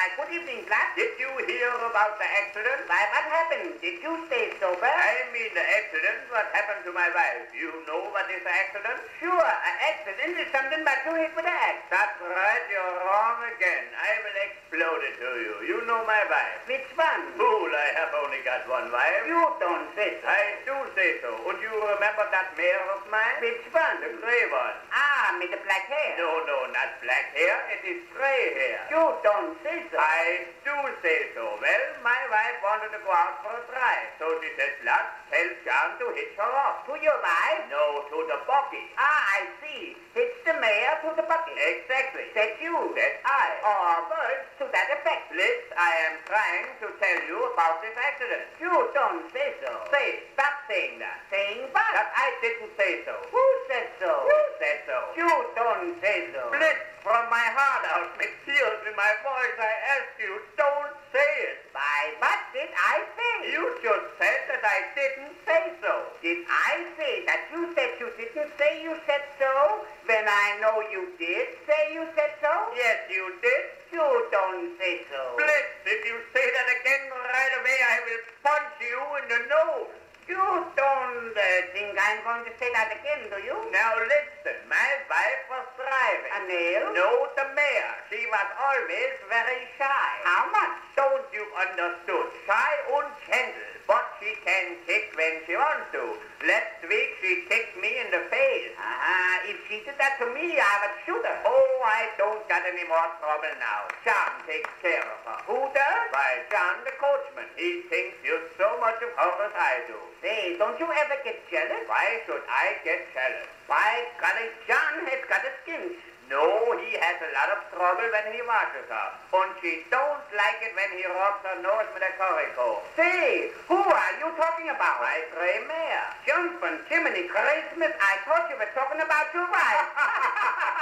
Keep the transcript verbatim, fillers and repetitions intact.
Why, good evening, Black. Did you hear about the accident? Why, what happened? Did you stay sober? I mean the accident. What happened to my wife? You know what is an accident? Sure, an accident is something that you hit with an axe. That's right, you're wrong again. I will explode it to you. You know my wife. Which one? Fool, I have only got one wife. You don't say so. I do say so. And you remember that mare of mine? Which one? The gray one. Ah, with the black hair. No, no, not black hair. It is gray hair. You don't say so. I do say so. Well, my wife wanted to go out for a drive, so she said, Lutz, tell John to hitch her off. To your wife? No, to the buggy. Ah, I see. Hitch the mare to the bucket. Exactly. That's you. That's I. Or words to that effect. Blitz, I am trying to tell you about this accident. You don't say so. Say, stop saying that. Saying what? That I didn't say so. Who said so? You said so. You don't say so. Blitz, from my heart out, with tears in my voice, I ask you, don't say it. Why, what did I say? You just said that I didn't say so. Did I say that you said you didn't say you said so, when I know you did say you said so? Yes, you did. You don't say so. Blitz, if you say that again right away, I will punch you in the nose. You don't uh, think I'm going to say that again, do you? Now listen, my wife was driving. A nail? No, the mare. She was always very shy. How much? Don't you understood? Shy and gentle, but she can kick when she wants to. Last week she kicked me in the face. Ah, if she did that to me, I would shoot her. Oh, I don't got any more trouble now. John takes care of her. Who does? Why, John the coachman. He thinks you're so much of her as I do. Say, don't you ever get jealous? Why should I get jealous? By golly, John has got a skin. No, he has a lot of trouble when he washes her. And she don't like it when he rubs her nose with a currycomb. Say, who are you talking about? My gray mare. Jumpin' Jiminy Christmas, I thought you were talking about your wife.